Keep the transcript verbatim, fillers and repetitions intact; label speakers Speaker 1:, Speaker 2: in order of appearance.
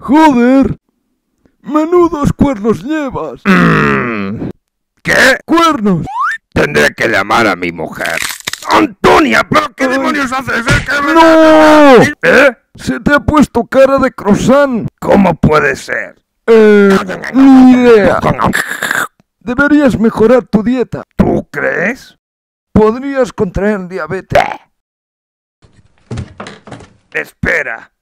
Speaker 1: Joder. Menudos cuernos llevas.
Speaker 2: Mm. ¿Qué?
Speaker 1: ¡Cuernos!
Speaker 2: Tendré que llamar a mi mujer. ¡Antonia! ¿Pero qué demonios haces? ¿Eh? ¿Qué me-
Speaker 1: ¡No!
Speaker 2: ¿Eh?
Speaker 1: Se te ha puesto cara de croissant.
Speaker 2: ¿Cómo puede ser?
Speaker 1: Eh, ni idea. Deberías mejorar tu dieta.
Speaker 2: ¿Tú crees?
Speaker 1: Podrías contraer diabetes.
Speaker 2: Espera.